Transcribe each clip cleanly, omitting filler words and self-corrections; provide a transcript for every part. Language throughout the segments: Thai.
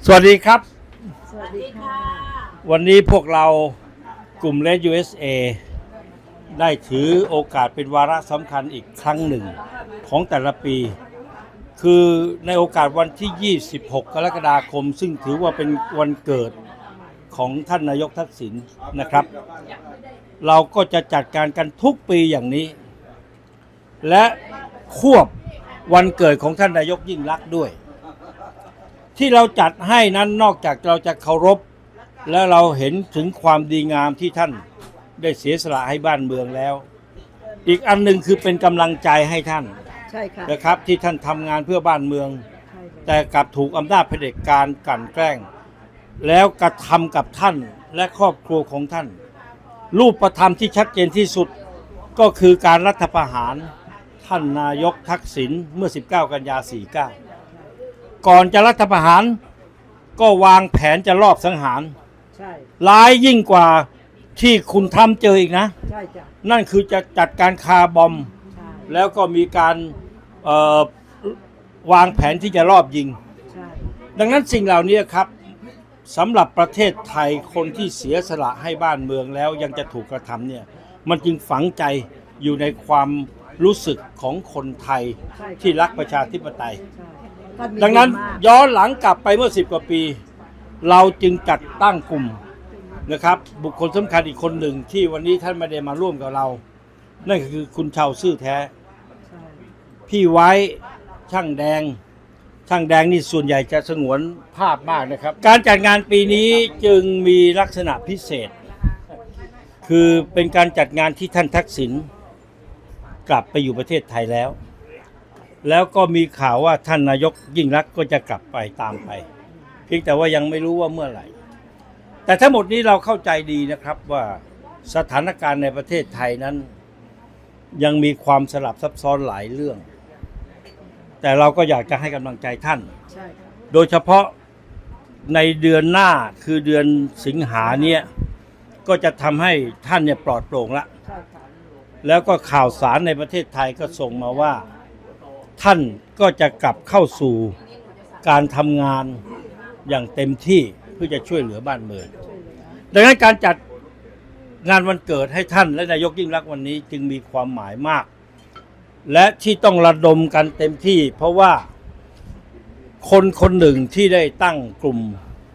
สวัสดีครับสวัสดีค่ะวันนี้พวกเรากลุ่ม Red USA ได้ถือโอกาสเป็นวาระสำคัญอีกครั้งหนึ่งของแต่ละปีคือในโอกาสวันที่ 26 กรกฎาคมซึ่งถือว่าเป็นวันเกิดของท่านนายกทักษิณนะครับเราก็จะจัดการกันทุกปีอย่างนี้และควบวันเกิดของท่านนายกยิ่งลักษณ์ด้วยที่เราจัดให้นั้นนอกจากเราจะเคารพและเราเห็นถึงความดีงามที่ท่านได้เสียสละให้บ้านเมืองแล้วอีกอันหนึ่งคือเป็นกำลังใจให้ท่านนะครับที่ท่านทำงานเพื่อบ้านเมืองแต่กลับถูกอำนาจเผด็จการกลั่นแกล้งแล้วกระทำกับท่านและครอบครัวของท่านรูปธรรมที่ชัดเจนที่สุดก็คือการรัฐประหารท่านนายกทักษิณเมื่อ 19 กันยายน 49ก่อนจะรัฐประหารก็วางแผนจะลอบสังหารร้ายยิ่งกว่าที่คุณทำเจออีกนะนั่นคือจะจัดการคาร์บอมแล้วก็มีการวางแผนที่จะลอบยิงดังนั้นสิ่งเหล่านี้ครับสำหรับประเทศไทยคนที่เสียสละให้บ้านเมืองแล้วยังจะถูกกระทำเนี่ยมันจึงฝังใจอยู่ในความรู้สึกของคนไทยที่รักประชาธิปไตยดังนั้นย้อนหลังกลับไปเมื่อ10 กว่าปีเราจึงจัดตั้งกลุ่มนะครับบุคคลสำคัญอีกคนหนึ่งที่วันนี้ท่านไม่ได้มาร่วมกับเรานั่นคือคุณชาวซื่อแท้พี่ไว้ช่างแดงนี่ส่วนใหญ่จะสงวนภาพมากนะครับการจัดงานปีนี้จึงมีลักษณะพิเศษคือเป็นการจัดงานที่ท่านทักษิณกลับไปอยู่ประเทศไทยแล้วก็มีข่าวว่าท่านนายกยิ่งลักษณ์ก็จะกลับไปตามไปเพียงแต่ว่ายังไม่รู้ว่าเมื่อไหร่แต่ทั้งหมดนี้เราเข้าใจดีนะครับว่าสถานการณ์ในประเทศไทยนั้นยังมีความสลับซับซ้อนหลายเรื่องแต่เราก็อยากจะให้กำลังใจท่านโดยเฉพาะในเดือนหน้าคือเดือนสิงหาเนี่ยก็จะทำให้ท่านเนี่ยปลอดโปร่งละแล้วก็ข่าวสารในประเทศไทยก็ส่งมาว่าท่านก็จะกลับเข้าสู่การทำงานอย่างเต็มที่เพื่อจะช่วยเหลือบ้านเมืองดังนั้นการจัดงานวันเกิดให้ท่านและนายกยิ่งลักษณ์วันนี้จึงมีความหมายมากและที่ต้องระดมกันเต็มที่เพราะว่าคนหนึ่งที่ได้ตั้งกลุ่ม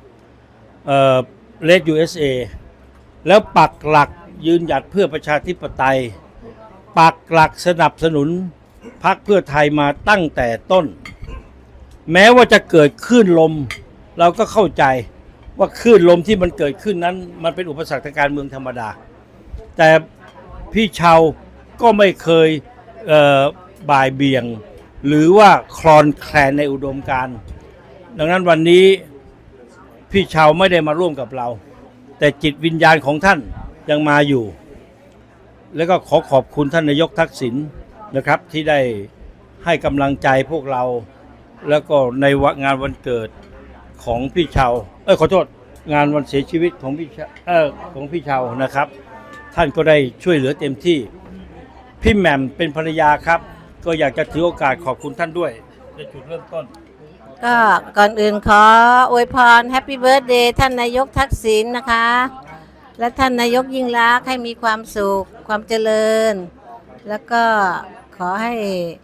Red USA แล้วปักหลักยืนหยัดเพื่อประชาธิปไตยปักหลักสนับสนุนพรรคเพื่อไทยมาตั้งแต่ต้นแม้ว่าจะเกิดคลื่นลมเราก็เข้าใจว่าคลื่นลมที่มันเกิดขึ้นนั้นมันเป็นอุปสรรคทางการเมืองธรรมดาแต่พี่ชาวก็ไม่เคยบ่ายเบี่ยงหรือว่าคลอนแคลนในอุดมการณ์ดังนั้นวันนี้พี่ชาวไม่ได้มาร่วมกับเราแต่จิตวิญญาณของท่านยังมาอยู่แล้วก็ขอบคุณท่านนายกทักษิณนะครับที่ได้ให้กำลังใจพวกเราแล้วก็ในงานวันเกิดของพี่ชาวขอโทษงานวันเสียชีวิตของพี่ชาวนะครับท่านก็ได้ช่วยเหลือเต็มที่พี่แหม่มเป็นภรรยาครับก็อยากจะถือโอกาสขอบคุณท่านด้วยในจุดเริ่มต้นก็ก่อนอื่นขออวยพรแฮปปี้เบิร์ธเดย์ท่านนายกทักษิณนะคะและท่านนายกยิ่งลักษณ์ให้มีความสุขความเจริญแล้วก็ขอให้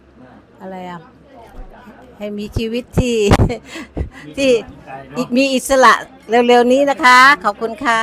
ให้มีชีวิตที่มีอิสระเร็วๆนี้นะคะขอบคุณค่ะ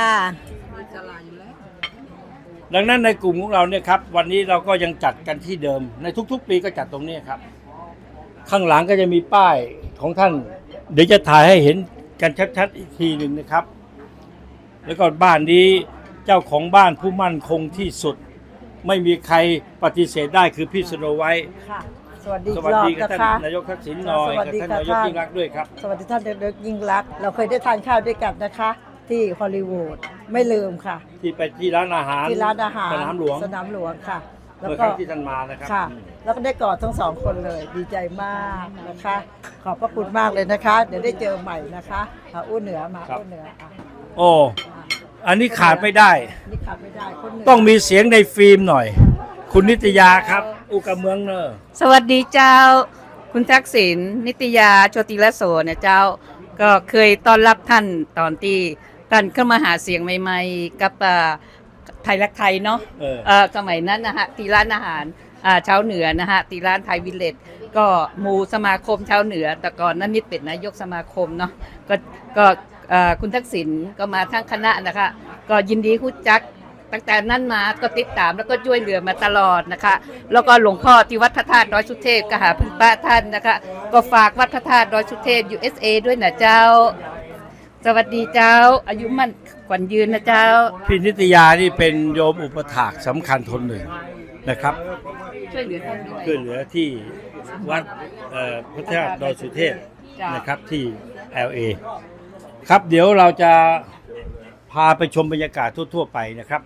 ดังนั้นในกลุ่มของเราเนี่ยครับวันนี้เราก็ยังจัดกันที่เดิมในทุกๆปีก็จัดตรงนี้ครับข้างหลังก็จะมีป้ายของท่านเดี๋ยวจะถ่ายให้เห็นกันชัดๆอีกทีหนึ่งนะครับแล้วก็บ้านนี้เจ้าของบ้านผู้มั่นคงที่สุดไม่มีใครปฏิเสธได้คือพี่สโนไวท์สวัสดีกับท่านนายกทักษิณหน่อยกับท่านนายกยิ่งลักษณ์ด้วยครับสวัสดีท่านนายกยิ่งลักษณ์เราเคยได้ทานข้าวด้วยกันนะคะที่ฮอลลีวูดไม่ลืมค่ะที่ไปที่ร้านอาหารสนามหลวงค่ะแล้วก็ที่ท่านมานะครับแล้วก็ได้กอดทั้งสองคนเลยดีใจมากนะคะขอบพระคุณมากเลยนะคะเดี๋ยวได้เจอใหม่นะคะอู้เหนือมาอู้เหนือโอ้อันนี้ขาดไม่ได้ต้องมีเสียงในฟิล์มหน่อยคุณนิตยาครับอุกเมืองเนอสวัสดีเจ้าคุคุณทักษิณนิตยาโชติละโสเนี่ยเจ้าก็เคยต้อนรับท่านตอนที่ท่านเข้ามาหาเสียงใหม่ๆกับไทยรักไทยเนาะสมัยนั้นนะฮะที่ร้านอาหารชาวเหนือนะฮะที่ร้านไทยวิลเลจก็หมู่สมาคมชาวเหนือแต่ก่อนนั้นนิดเป็นนายกสมาคมเนาะก็คุณทักษิณก็มาทั้งคณะนะคะก็ยินดีคุ้จักตั้งแต่นั้นมาก็ติดตามแล้วก็ช่วยเหลือมาตลอดนะคะแล้วก็หลวงพ่อที่วัดพระธาตุดอยสุเทพก็หาพึ่งป้าท่านนะคะก็ฝากวัดพระธาตุดอยสุเทพ USA ด้วยนะเจ้าสวัสดีเจ้าอายุมั่นขวัญยืนนะเจ้าพี่นิตยานี่เป็นโยมอุปถากสำคัญคนหนึ่งนะครับช่วยเหลือท่านด้วยช่วยเหลือที่วัดพระธาตุดอยสุเทพนะครับที่ LA ครับเดี๋ยวเราจะพาไปชมบรรยากาศทั่วๆไปนะครับ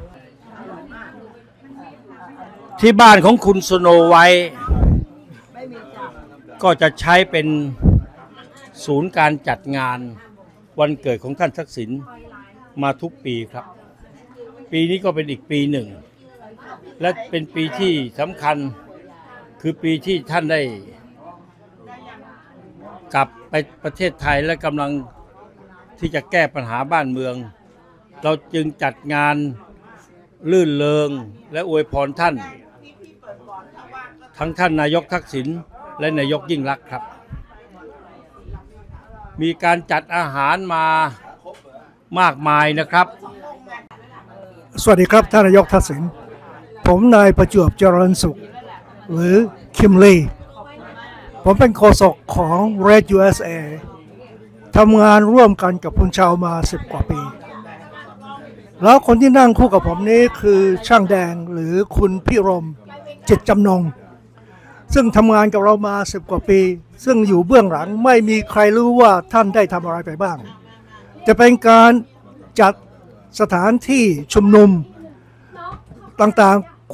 ที่บ้านของคุณสโนไวท์ก็จะใช้เป็นศูนย์การจัดงานวันเกิดของท่านทักษิณมาทุกปีครับปีนี้ก็เป็นอีกปีหนึ่งและเป็นปีที่สำคัญคือปีที่ท่านได้กลับไปประเทศไทยและกำลังที่จะแก้ปัญหาบ้านเมืองเราจึงจัดงานลื่นเริงและอวยพรท่านทั้งท่านนายกทักษิณและนายกยิ่งลักษณ์ครับมีการจัดอาหารมามากมายนะครับสวัสดีครับท่านนายกทักษิณผมนายประจวบเจริญสุขหรือคิมลีผมเป็นโฆษกของ Red USA ทำงานร่วมกันกับคุณชาวมา10 กว่าปีแล้วคนที่นั่งคู่กับผมนี้คือช่างแดงหรือคุณพิรมจิตจำนงซึ่งทำงานกับเรามา10 กว่าปีซึ่งอยู่เบื้องหลังไม่มีใครรู้ว่าท่านได้ทำอะไรไปบ้างจะเป็นการจัดสถานที่ชุมนุมต่างๆ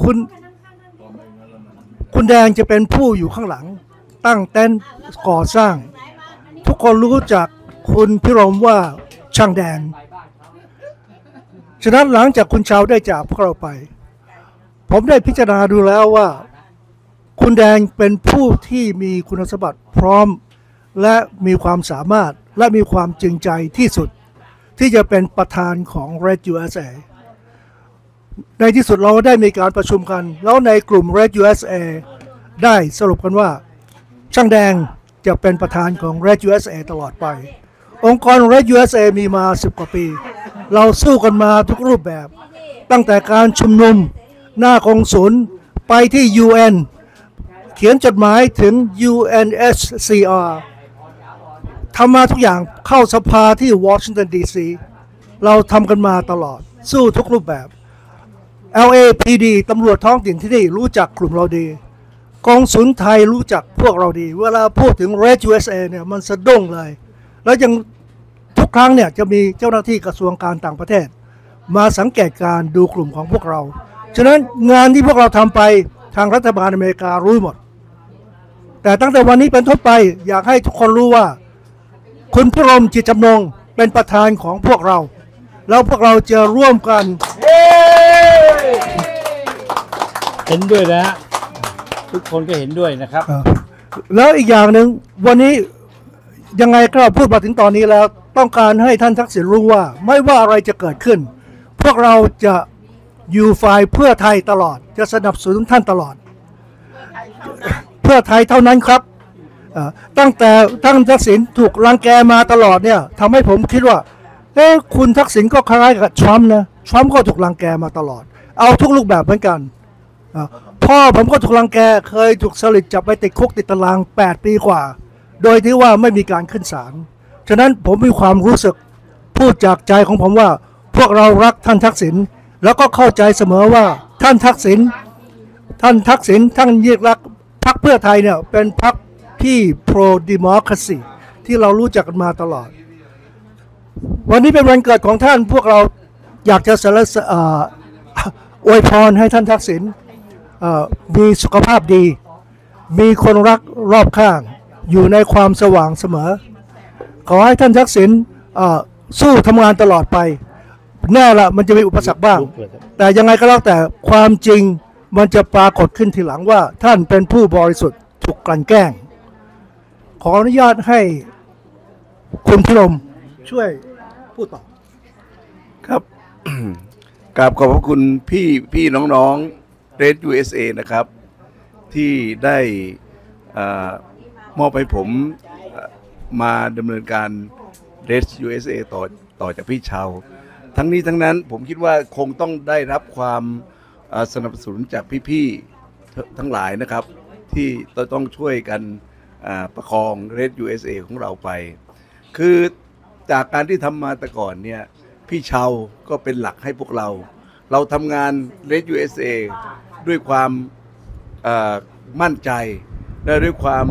คุณแดงจะเป็นผู้อยู่ข้างหลังตั้งเต็นท์ก่อสร้างทุกคนรู้จักคุณพิรมว่าช่างแดงฉะนั้นหลังจากคุณชาวได้จากพวกเราไปผมได้พิจารณาดูแล้วว่าคุณแดงเป็นผู้ที่มีคุณสมบัติพร้อมและมีความสามารถและมีความจริงใจที่สุดที่จะเป็นประธานของ Red USA ในที่สุดเราได้มีการประชุมกันแล้วในกลุ่ม Red USA ได้สรุปกันว่าช่างแดงจะเป็นประธานของ Red USA ตลอดไปองค์กร Red USA มีมา10 กว่าปีเราสู้กันมาทุกรูปแบบตั้งแต่การชุมนุมหน้ากองศูนย์ไปที่ UN เขียนจดหมายถึง UNSCR ทำมาทุกอย่างเข้าสภาที่วอชิงตันดีซีเราทำกันมาตลอดสู้ทุกรูปแบบ LAPD ตำรวจท้องถิ่นที่นี่รู้จักกลุ่มเราดีกองศูนย์ไทยรู้จักพวกเราดีเวลาพูดถึง Red USA เนี่ยมันสะดุ้งเลยแล้วยังทุกครั้งเนี่ยจะมีเจ้าหน้าที่กระทรวงการต่างประเทศมาสังเกตการดูกลุ่มของพวกเราฉะนั้นงานที่พวกเราทำไปทางรัฐบาลอเมริการู้หมดแต่ตั้งแต่วันนี้เป็นต้นไปอยากให้ทุกคนรู้ว่าคุณพิรมจิตจำนงเป็นประธานของพวกเราแล้วพวกเราจะร่วมกันเห็นด้วยนะฮะทุกคนก็เห็นด้วยนะครับแล้วอีกอย่างหนึ่งวันนี้ยังไงก็พูดมาถึงตอนนี้แล้วต้องการให้ท่านทักษิณรู้ว่าไม่ว่าอะไรจะเกิดขึ้นพวกเราจะอยู่ฝ่ายเพื่อไทยตลอดจะสนับสนุนท่านตลอดเพื่อไทยเท่านั้นครับตั้งแต่ท่านทักษิณถูกรังแกมาตลอดเนี่ยทำให้ผมคิดว่าคุณทักษิณก็คล้ายกับทรัมป์นะทรัมป์ก็ถูกรังแกมาตลอดเอาทุกรูปแบบเหมือนกันพ่อผมก็ถูกรังแกเคยถูกสลิดจับไปติดคุกติดตาราง8 ปีกว่าโดยที่ว่าไม่มีการขึ้นศาลฉะนั้นผมมีความรู้สึกพูดจากใจของผมว่าพวกเรารักท่านทักษิณแล้วก็เข้าใจเสมอว่าท่านทักษิณท่านยิ่งรักพรรคเพื่อไทยเนี่ยเป็นพรรคที่ pro democracy ที่เรารู้จักกันมาตลอดวันนี้เป็นวันเกิดของท่านพวกเราอยากจะอวยพรให้ท่านทักษิณมีสุขภาพดีมีคนรักรอบข้างอยู่ในความสว่างเสมอขอให้ท่านทักษิณสู้ทำงานตลอดไปแน่ละมันจะมีอุปสรรคบ้างแต่ยังไงก็แล้วแต่ความจริงมันจะปรากฏขึ้นทีหลังว่าท่านเป็นผู้บริสุทธิ์ถูกกลั่นแกล้งขออนุญาตให้คุณพิรมช่วยพูดต่อครับ กราบขอบพระคุณพี่น้องๆ Red USA นะครับที่ได้มอบให้ผมมาดำเนินการ Red USA ต่อจากพี่เชาทั้งนี้ทั้งนั้นผมคิดว่าคงต้องได้รับความสนับสนุนจากพี่ๆทั้งหลายนะครับที่ต้องช่วยกันประคอง Red USA ของเราไปคือจากการที่ทำมาแต่ก่อนเนี่ยพี่เชาก็เป็นหลักให้พวกเราทำงาน Red USA ด้วยความมั่นใจและด้วยความ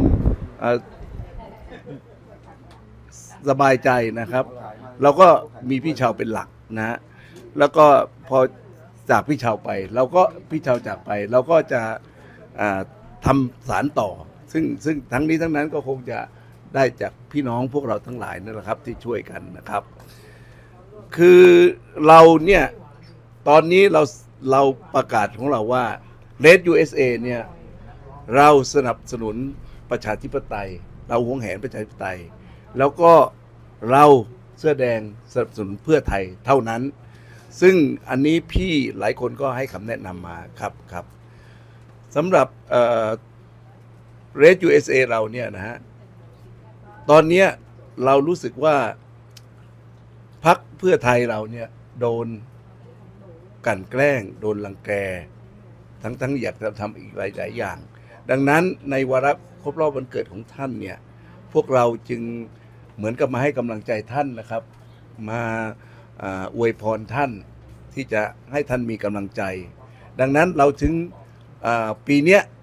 สบายใจนะครับเราก็มีพี่เชาเป็นหลักนะฮะแล้วก็พอจากพี่เชาไปพี่เชาจากไปเราก็จะทำสารต่อซึ่งทั้งนี้ทั้งนั้นก็คงจะได้จากพี่น้องพวกเราทั้งหลายนั่นแหละครับที่ช่วยกันนะครับคือเราเนี่ยตอนนี้เราประกาศของเราว่า Red USA เนี่ยเราสนับสนุนประชาธิปไตยเราหวงแหนประชาธิปไตยแล้วก็เราเสื้อแดงสนับสนุนเพื่อไทยเท่านั้นซึ่งอันนี้พี่หลายคนก็ให้คำแนะนำมาครับสำหรับRed USA เราเนี่ยนะฮะตอนนี้เรารู้สึกว่าพรรคเพื่อไทยเราเนี่ยโดนกลั่นแกล้งโดนรังแกทั้งอยากจะทำอีกหลายอย่างดังนั้นในวาระครบรอบวันเกิดของท่านเนี่ยพวกเราจึงเหมือนกับมาให้กำลังใจท่านนะครับมาอวยพรท่านที่จะให้ท่านมีกำลังใจดังนั้นเราถึงปีเนี้ย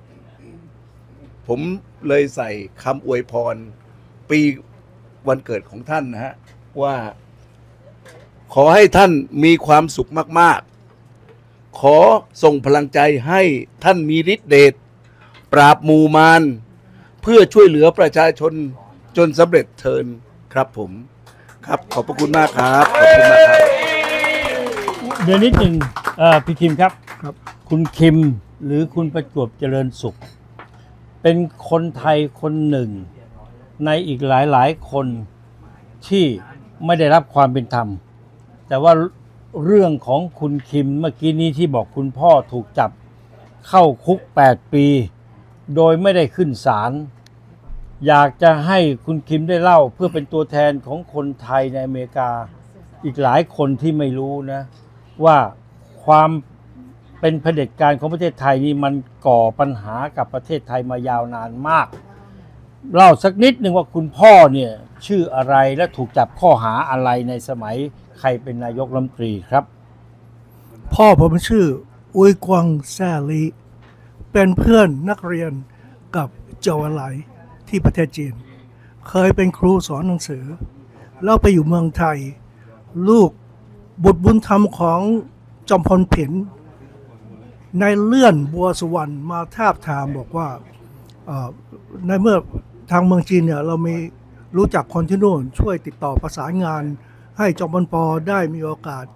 ผมเลยใส่คำอวยพรปีวันเกิดของท่านนะฮะว่าขอให้ท่านมีความสุขมากๆขอส่งพลังใจให้ท่านมีฤทธิ์เดชปราบหมู่มารเพื่อช่วยเหลือประชาชนจนสำเร็จเทินครับผมครับขอบพระคุณมากครับขอบคุณมากครับเดี๋ยวนิดหนึ่งพี่คิมครับคุณคิมหรือคุณประจวบเจริญสุขเป็นคนไทยคนหนึ่งในอีกหลายคนที่ไม่ได้รับความเป็นธรรมแต่ว่าเรื่องของคุณคิมเมื่อกี้นี้ที่บอกคุณพ่อถูกจับเข้าคุก8 ปีโดยไม่ได้ขึ้นศาลอยากจะให้คุณคิมได้เล่าเพื่อเป็นตัวแทนของคนไทยในอเมริกาอีกหลายคนที่ไม่รู้นะว่าความเป็นเผด็จการของประเทศไทยนี่มันก่อปัญหากับประเทศไทยมายาวนานมากเล่าสักนิดหนึ่งว่าคุณพ่อเนี่ยชื่ออะไรและถูกจับข้อหาอะไรในสมัยใครเป็นนายกรัฐมนตรีครับพ่อผมชื่ออุยกวางแซ่ลีเป็นเพื่อนนักเรียนกับเจ้าไหลที่ประเทศจีนเคยเป็นครูสอนหนังสือแล้วไปอยู่เมืองไทยลูกบุตรบุญธรรมของจอมพลผินในเลื่อนบัวสุวรรณมาทาบทามบอกว่าในเมื่อทางเมืองจีนเนี่ยเรามีรู้จักคนที่นู่นช่วยติดต่อประสานงานให้จอมพลป.ได้มีโอกาส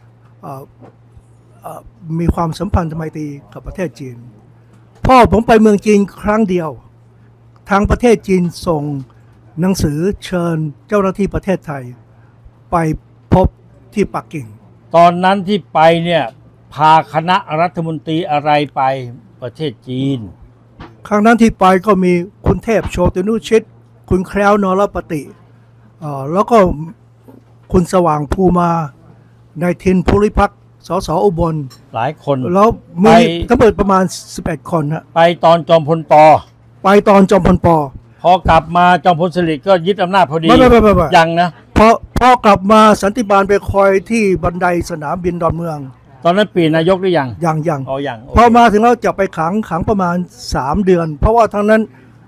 มีความสัมพันธ์ไมตรีกับประเทศจีนพ่อผมไปเมืองจีนครั้งเดียวทางประเทศจีนส่งหนังสือเชิญเจ้าหน้าที่ประเทศไทยไปพบที่ปักกิ่งตอนนั้นที่ไปเนี่ยพาคณะรัฐมนตรีอะไรไปประเทศจีนครั้งนั้นที่ไปก็มีคุณเทพโชตินุชิตคุณแคล้วนรปฏิแล้วก็คุณสว่างภูมาในทินภูริพักษ์สสอุบลหลายคนแล้วมีทั้งหมดประมาณ11 คนฮะไปตอนจอมพลป. ไปตอนจอมพลป. พอกลับมาจอมพลสฤษดิ์ก็ยึดอำนาจพอดียังนะพอกลับมาสันติบาลไปคอยที่บันไดสนามบินดอนเมืองตอนนั้นเปลี่ยนนายกหรือยังยังอ๋อยังพอมาถึงเราจะไปขังประมาณ3 เดือนเพราะว่าครั้งนั้น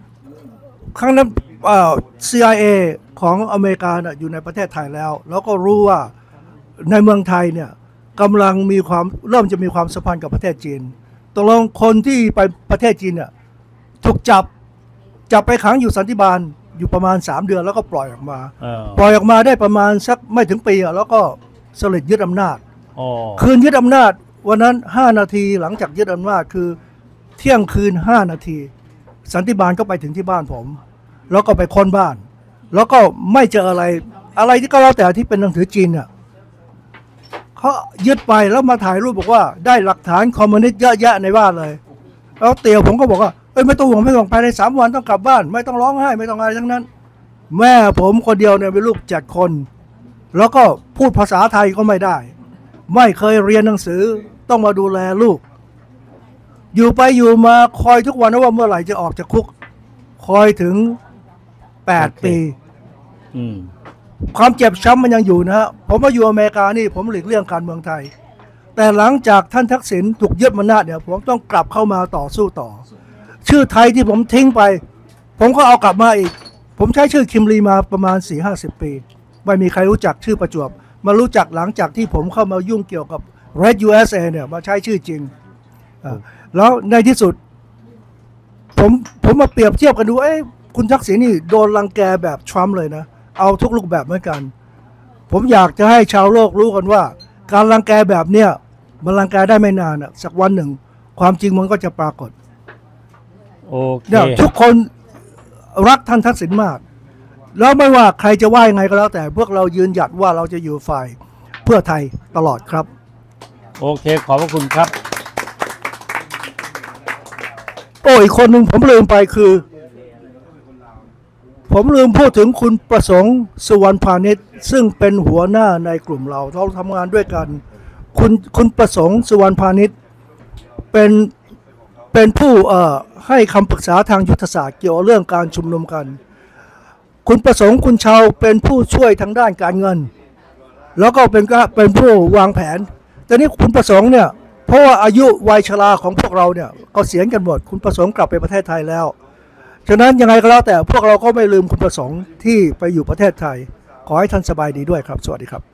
CIA ของอเมริกาอยู่ในประเทศไทยแล้วก็รู้ว่าในเมืองไทยเนี่ยกำลังเริ่มจะมีความสัมพันธ์กับประเทศจีนตกลงคนที่ไปประเทศจีนเนี่ยถูกจับไปขังอยู่สันติบาลอยู่ประมาณ3 เดือนแล้วก็ปล่อยออกมาได้ประมาณสักไม่ถึงปีแล้วก็สฤษดิ์ยึดอำนาจคืนยึดอำนาจวันนั้น5 นาทีหลังจากยึดอำนาจคือเที่ยงคืน5 นาทีสันติบาลก็ไปถึงที่บ้านผมแล้วก็ไปค้นบ้าน แล้วก็ไม่เจออะไรที่ก็แล้วแต่ที่เป็นหนังสือจีนเนี่ยเขายึดไปแล้วมาถ่ายรูปบอกว่าได้หลักฐานคอมมิวนิสต์เยอะแยะในบ้านเลยแล้วเตียวผมก็บอกว่าไม่ต้องห่วงไม่ต้องภายใน3 วันต้องกลับบ้านไม่ต้องร้องไห้ไม่ต้องอะไรทั้งนั้นแม่ผมคนเดียวเนี่ยเป็นลูก7 คนแล้วก็พูดภาษาไทยก็ไม่ได้ไม่เคยเรียนหนังสือต้องมาดูแลลูกอยู่ไปอยู่มาคอยทุกวันว่าเมื่อไหร่จะออกจากคุกคอยถึง8 ปีความเจ็บช้ำมันยังอยู่นะฮะผมมาอยู่อเมริกานี่ผมหลีกเลี่ยงการเมืองไทยแต่หลังจากท่านทักษิณถูกยึดอำนาจเนี่ยผมต้องกลับเข้ามาต่อสู้ต่อชื่อไทยที่ผมทิ้งไปผมก็เอากลับมาอีกผมใช้ชื่อคิมลีมาประมาณ 4-50 ปีไม่มีใครรู้จักชื่อประจวบมารู้จักหลังจากที่ผมเข้ามายุ่งเกี่ยวกับ Red USA เนี่ยมาใช้ชื่อจริงแล้วในที่สุดผมมาเปรียบเทียบกันดูคุณทักษิณนี่โดนรังแกแบบทรัมป์เลยนะเอาทุกรูปแบบเหมือนกันผมอยากจะให้ชาวโลกรู้กันว่าการรังแกแบบเนี้ยมันรังแกได้ไม่นานสักวันหนึ่งความจริงมันก็จะปรากฏโอเคทุกคนรักท่านทักษิณมากแล้วไม่ว่าใครจะว่ายังไงก็แล้วแต่พวกเรายืนหยัดว่าเราจะอยู่ฝ่ายเพื่อไทยตลอดครับโอเคขอบพระคุณครับอีกคนหนึ่งผมลืมไปคือผมลืมพูดถึงคุณประสงค์สุวรรณพานิชซึ่งเป็นหัวหน้าในกลุ่มเราทำงานด้วยกันคุณประสงค์สุวรรณพานิชเป็นผู้ให้คำปรึกษาทางยุทธศาสตร์เกี่ยวกับเรื่องการชุมนุมกันคุณประสงค์คุณชาวเป็นผู้ช่วยทางด้านการเงินแล้วก็เป็นผู้วางแผนแต่นี่คุณประสงค์เนี่ยเพราะว่าอายุวัยชราของพวกเราเนี่ยก็เสียกันหมดคุณประสงค์กลับไปประเทศไทยแล้วฉะนั้นยังไงก็แล้วแต่พวกเราก็ไม่ลืมคุณประสงค์ที่ไปอยู่ประเทศไทยขอให้ท่านสบายดีด้วยครับสวัสดีครับ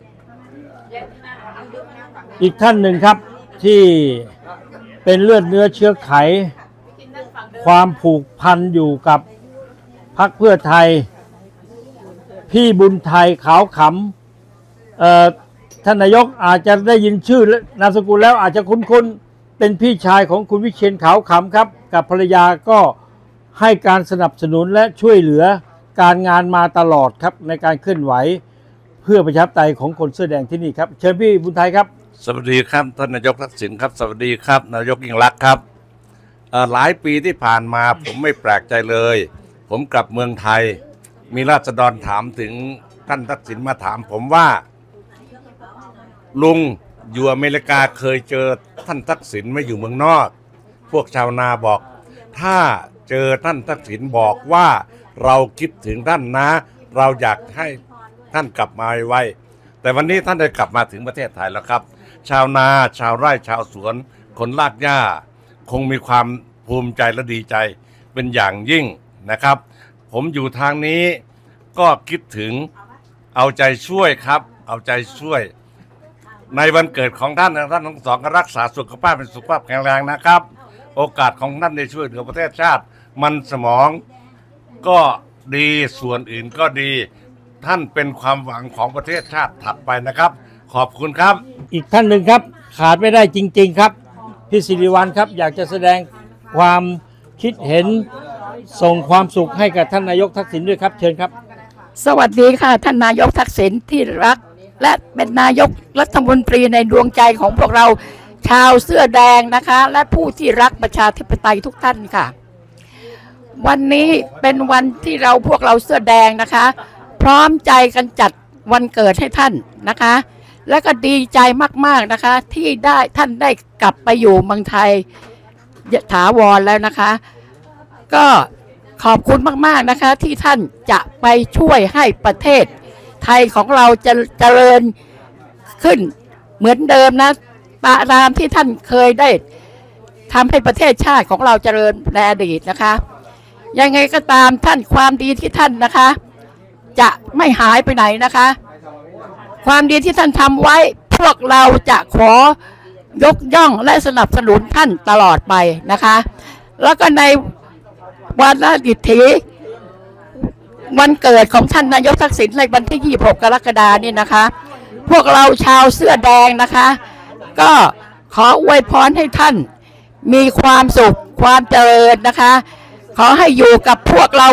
อีกท่านหนึ่งครับที่เป็นเลือดเนื้อเชื้อไขความผูกพันอยู่กับพรรคเพื่อไทยพี่บุญไทยขาวขำท่านนายกอาจจะได้ยินชื่อนามสกุลแล้วอาจจะคุ้นๆเป็นพี่ชายของคุณวิเชียรขาวขำครับกับภรรยาก็ให้การสนับสนุนและช่วยเหลือการงานมาตลอดครับในการเคลื่อนไหวเพื่อประชาธิปไตยของคนเสื้อแดงที่นี่ครับเชิญพี่บุญไทยครับสวัสดีครับท่านนายกทักษิณครับสวัสดีครับนายกยิ่งลักษณ์ครับหลายปีที่ผ่านมาผมไม่แปลกใจเลยผมกลับเมืองไทยมีราษฎรถามถึงท่านทักษิณมาถามผมว่าลุงอยู่อเมริกาเคยเจอท่านทักษิณไม่อยู่เมืองนอกพวกชาวนาบอกถ้าเจอท่านทักษิณบอกว่าเราคิดถึงท่านนะเราอยากให้ท่านกลับมาไวๆแต่วันนี้ท่านได้กลับมาถึงประเทศไทยแล้วครับชาวนาชาวไร่ชาวสวนคนลากหญ้าคงมีความภูมิใจและดีใจเป็นอย่างยิ่งนะครับผมอยู่ทางนี้ก็คิดถึงเอาใจช่วยครับเอาใจช่วยในวันเกิดของท่านทั้งสองก็รักษาสุขภาพเป็นสุขภาพแข็งแรงนะครับโอกาสของท่านในช่วยเหลือประเทศชาติมันสมองก็ดีส่วนอื่นก็ดีท่านเป็นความหวังของประเทศชาติถัดไปนะครับขอบคุณครับอีกท่านหนึ่งครับขาดไม่ได้จริงๆครับพี่สิริวัลย์ครับอยากจะแสดงความคิดเห็นส่งความสุขให้กับท่านนายกทักษิณด้วยครับเชิญครับสวัสดีค่ะท่านนายกทักษิณที่รักและเป็นนายกรัฐมนตรีในดวงใจของพวกเราชาวเสื้อแดงนะคะและผู้ที่รักประชาธิปไตยทุกท่านค่ะวันนี้เป็นวันที่พวกเราเสื้อแดงนะคะพร้อมใจกันจัดวันเกิดให้ท่านนะคะและก็ดีใจมากๆนะคะที่ท่านได้กลับไปอยู่เมืองไทยถาวรแล้วนะคะก็ขอบคุณมากๆนะคะที่ท่านจะไปช่วยให้ประเทศไทยของเราจะเจริญขึ้นเหมือนเดิมนะตามที่ท่านเคยได้ทำให้ประเทศชาติของเราเจริญในอดีตนะคะยังไงก็ตามท่านความดีที่ท่านนะคะจะไม่หายไปไหนนะคะความดีที่ท่านทำไว้พวกเราจะขอยกย่องและสนับสนุนท่านตลอดไปนะคะแล้วก็ในวันดิถีวันเกิดของท่านนายกทักษิณในวันที่26 กรกฎาคมนี่นะคะพวกเราชาวเสื้อแดงนะคะก็ขออวยพรให้ท่านมีความสุขความเจริญนะคะขอให้อยู่กับพวกเรา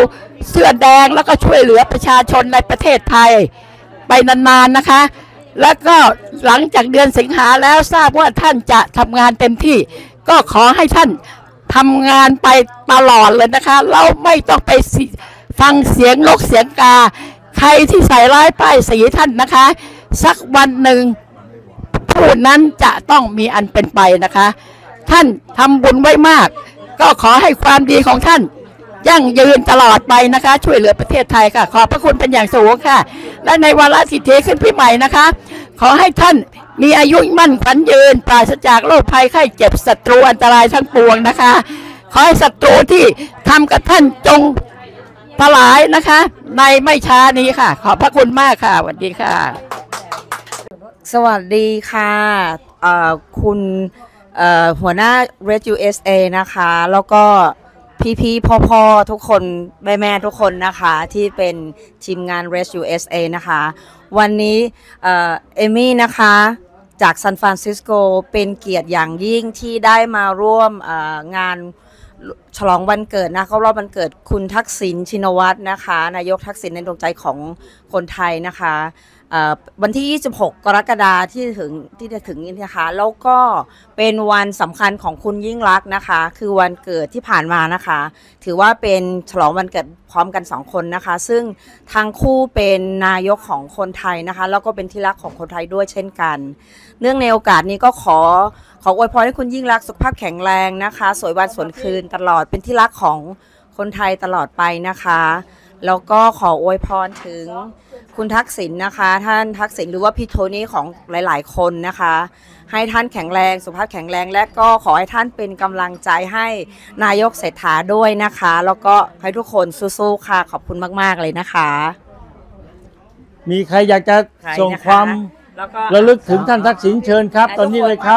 เสื้อแดงแล้วก็ช่วยเหลือประชาชนในประเทศไทยไปนานๆนะคะ แล้วก็หลังจากเดือนสิงหาแล้วทราบว่าท่านจะทำงานเต็มที่ก็ขอให้ท่านทำงานไปตลอดเลยนะคะเราไม่ต้องไปฟังเสียงนกเสียงกาใครที่ใส่ร้ายป้ายสีท่านนะคะสักวันหนึ่งผู้นั้นจะต้องมีอันเป็นไปนะคะท่านทำบุญไว้มากก็ขอให้ความดีของท่านยั่งยืนตลอดไปนะคะช่วยเหลือประเทศไทยค่ะขอบพระคุณเป็นอย่างสูงค่ะและในวาระสิทธิขึ้นปีใหม่นะคะขอให้ท่านมีอายุมั่นขวัญยืนปราศจากโรคภัยไข้เจ็บศัตรูอันตรายทั้งปวงนะคะขอให้ศัตรูที่ทำกับท่านจงสลายนะคะในไม่ช้านี้ค่ะขอบพระคุณมากค่ะสวัสดีค่ะสวัสดีค่ะคุณหัวหน้า Red USA นะคะแล้วก็พี่ๆพ่อๆทุกคนแม่ๆทุกคนนะคะที่เป็นทีมงาน Red USA นะคะวันนี้เอมี่นะคะจากซานฟรานซิสโกเป็นเกียรติอย่างยิ่งที่ได้มาร่วมงานฉลองวันเกิดนะเขารอบวันเกิดคุณทักษิณชินวัตรนะคะนายกทักษิณในดวงใจของคนไทยนะคะวันที่ 26 กรกฎาคมที่จะถึงนี้นะคะแล้วก็เป็นวันสำคัญของคุณยิ่งลักษณ์นะคะคือวันเกิดที่ผ่านมานะคะถือว่าเป็นฉลองวันเกิดพร้อมกัน2คนนะคะซึ่งทั้งคู่เป็นนายกของคนไทยนะคะแล้วก็เป็นที่รักของคนไทยด้วยเช่นกันเนื่องในโอกาสนี้ก็ขออวยพรให้คุณยิ่งลักษณ์สุขภาพแข็งแรงนะคะสวยวันสวยคืนตลอดเป็นที่รักของคนไทยตลอดไปนะคะแล้วก็ขออวยพรถึงคุณทักษิณนะคะท่านทักษิณหรือว่าพี่โทนี่ของหลายๆคนนะคะให้ท่านแข็งแรงสุขภาพแข็งแรงและก็ขอให้ท่านเป็นกำลังใจให้นายกเศรษฐาด้วยนะคะแล้วก็ให้ทุกคนสู้ๆค่ะขอบคุณมากๆเลยนะคะมีใครอยากจะส่งความระลึกถึงท่านทักษิณเชิญครับตอนนี้เลยครับ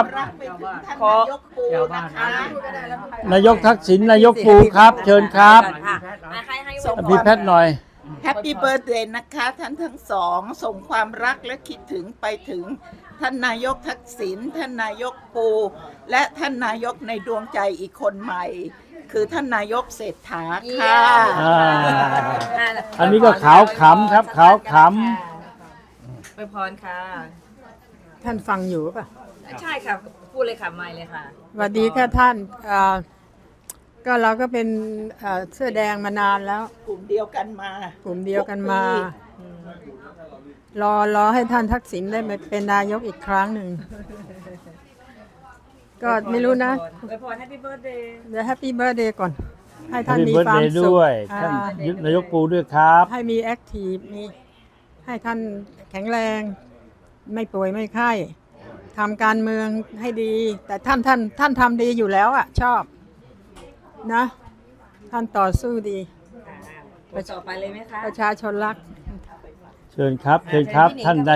นายกทักษิณนายกปูครับเชิญครับพี่แพทย์หน่อยแฮปปี้เบิร์ธเดย์นะคะท่านทั้งสองส่งความรักและคิดถึงไปถึงท่านนายกทักษิณท่านนายกปูและท่านนายกในดวงใจอีกคนใหม่คือท่านนายกเศรษฐาค่ะอันนี้ก็ขาวขำครับขาวขำไปพรค่ะท่านฟังอยู่ป่ะใช่ค่ะพูดเลยค่ะไม่เลยค่ะสวัสดีค่ะท่านก็เราก็เป็นเสื้อแดงมานานแล้วกลุ่มเดียวกันมารอให้ท่านทักษิณได้มาเป็นนายกอีกครั้งหนึ่งก็ไม่รู้นะไปพร Happy Birthday เดี๋ยว Happy Birthday ก่อนให้ท่านมีความสุขด้วยท่านนายกปูด้วยครับให้มีแอคทีฟมีให้ท่านแข็งแรงไม่ป่วยไม่ไข้ทำการเมืองให้ดีแต่ท่านทำดีอยู่แล้วอ่ะชอบนะท่านต่อสู้ดีไปต่อไปเลยไหมคะประชาชนรักเชิญครับเชิญครับท่านใด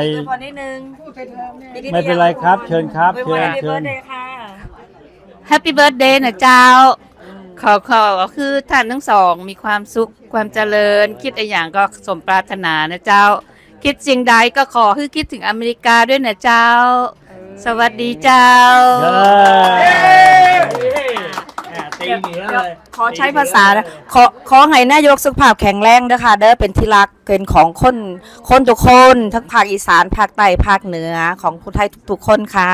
ไม่เป็นไรครับเชิญครับเชิญแฮปปี้เบิร์ธเดย์นะเจ้าขอคือท่านทั้งสองมีความสุขความเจริญคิดอะไรอย่างก็สมปรารถนานะเจ้าคิดสิ่งใดก็ขอให้คิดถึงอเมริกาด้วยนะเจ้าสวัสดีเจ้าขอใช้ภาษาขอให้นายกสุขภาพแข็งแรงนะคะเด้อเป็นที่รักเกินของคนทุกคนทั้งภาคอีสานภาคใต้ภาคเหนือของคนไทยทุกๆคนค่ะ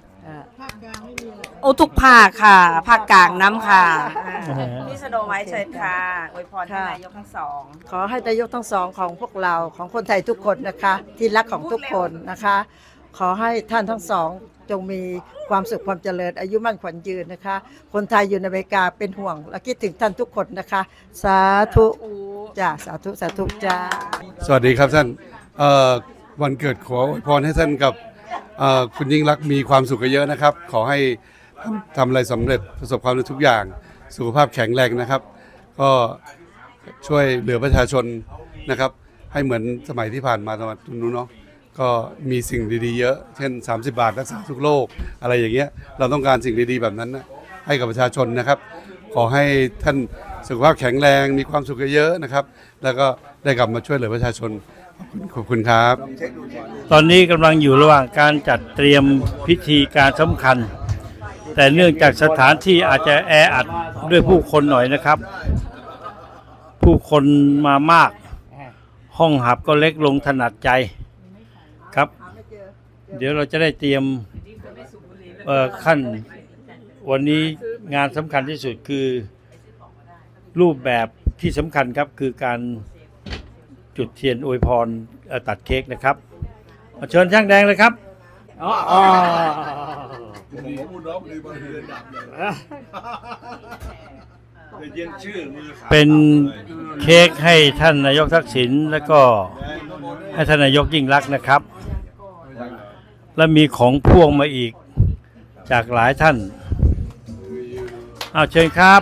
โอ้ทุกภาคค่ะภาคกลางน้ำค่ะพี่สโนไว้เชิญค่ะอวยพรนายกทั้งสองขอให้นายกทั้งสองของพวกเราของคนไทยทุกคนนะคะที่รักของทุกคนนะคะขอให้ท่านทั้งสองจงมีความสุขความเจริญอายุมั่นขวัญยืนนะคะคนไทยอยู่ในอเมริกาเป็นห่วงและคิดถึงท่านทุกคนนะคะสาธุจ้าสาธุสาธุจ้าสวัสดีครับท่านวันเกิดขออวยพรให้ท่านกับคุณยิ่งลักษณ์มีความสุขเยอะนะครับขอให้ทำอะไรสำเร็จประสบความสำเร็จทุกอย่างสุขภาพแข็งแรงนะครับก็ช่วยเหลือประชาชนนะครับให้เหมือนสมัยที่ผ่านมาตอนนู้นเนาะก็มีสิ่งดีๆเยอะเช่น30 บาทรักษาทุกโรคอะไรอย่างเงี้ยเราต้องการสิ่งดีๆแบบนั้นนะให้กับประชาชนนะครับขอให้ท่านสุขภาพแข็งแรงมีความสุขเยอะๆนะครับแล้วก็ได้กลับมาช่วยเหลือประชาชนขอบคุณครับตอนนี้กำลังอยู่ระหว่างการจัดเตรียมพิธีการสำคัญแต่เนื่องจากสถานที่อาจจะแออัดด้วยผู้คนหน่อยนะครับผู้คนมามาก ห้องหับก็เล็กลงถนัดใจครับ เดี๋ยวเราจะได้เตรียมขั้นวันนี้งานสำคัญที่สุดคือรูปแบบที่สำคัญครับคือการจุดเทียนอวยพรตัดเค้กนะครับเชิญช่างแดงเลยครับเป็นเค้กให้ท่านนายกทักษิณแล้วก็ให้ท่านนายกยิ่งลักษณ์นะครับและมีของพ่วงมาอีกจากหลายท่านเชิญครับ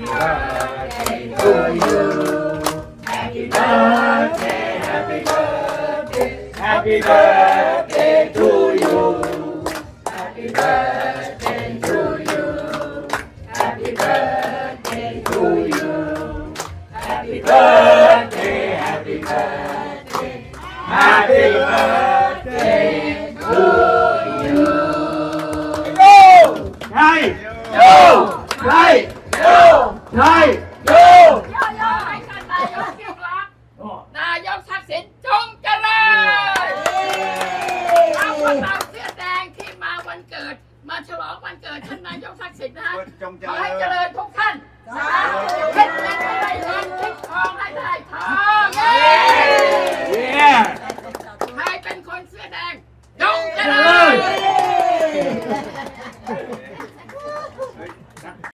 Happy birthday to you Happy birthday to you Happy birthday to you Happy birthday Happy birthday Happy birthday to you Go! Hey! Go! Hey! Go! Hey! Go! นายกทักษิณจงเจริญเอาพวกเราเสื้อแดงที่มาวันเกิดมาฉลองวันเกิดท่านนายกทักษิณนะขอให้เจริญทุกท่าน